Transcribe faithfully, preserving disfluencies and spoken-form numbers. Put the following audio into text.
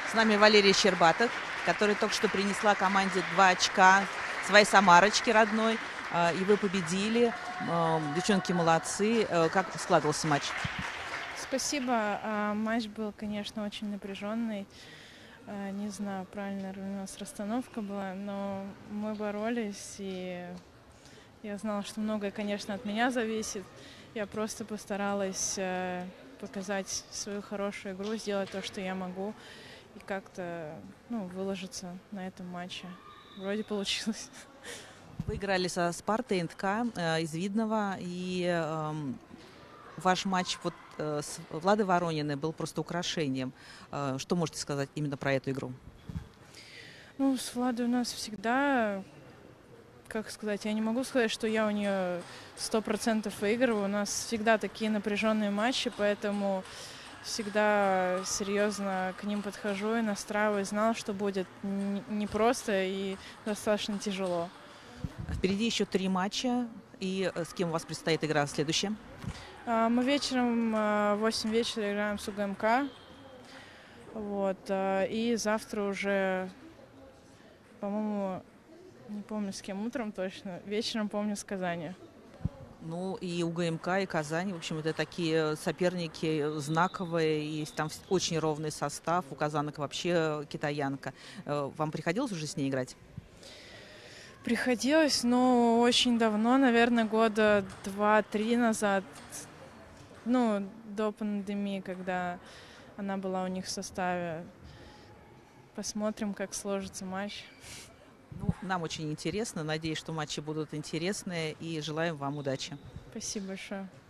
С нами Валерия Щербатых, которая только что принесла команде два очка своей Самарочки родной. Э, И вы победили. Э, Девчонки молодцы. Э, Как складывался матч? Спасибо. А, Матч был, конечно, очень напряженный. А, Не знаю, правильно ли у нас расстановка была, но мы боролись, и я знала, что многое, конечно, от меня зависит. Я просто постаралась э, показать свою хорошую игру, сделать то, что я могу, и как-то ну, выложиться на этом матче. Вроде получилось. Вы играли со Спартой эн тэ ка э, из Видного, и эм, ваш матч вот э, с Владой Ворониной был просто украшением. Э, Что можете сказать именно про эту игру? Ну, с Владой у нас всегда, как сказать, я не могу сказать, что я у нее сто процентов выигрываю. У нас всегда такие напряженные матчи, поэтому всегда серьезно к ним подхожу и настраиваюсь. Знала, что будет н- непросто и достаточно тяжело. Впереди еще три матча, и э, с кем у вас предстоит игра следующая? А, Мы вечером а, в восемь вечера играем с у гэ эм ка. Вот, а, и завтра уже, по-моему, не помню с кем утром точно, вечером помню с Казани. Ну, и у гэ эм ка, и Казань, в общем, это такие соперники знаковые, и там вс- очень ровный состав, у казанок вообще китаянка. Э, Вам приходилось уже с ней играть? Приходилось, но очень давно, наверное, года два-три назад, ну, до пандемии, когда она была у них в составе. Посмотрим, как сложится матч. Ну, нам очень интересно, надеюсь, что матчи будут интересные, и желаем вам удачи. Спасибо большое.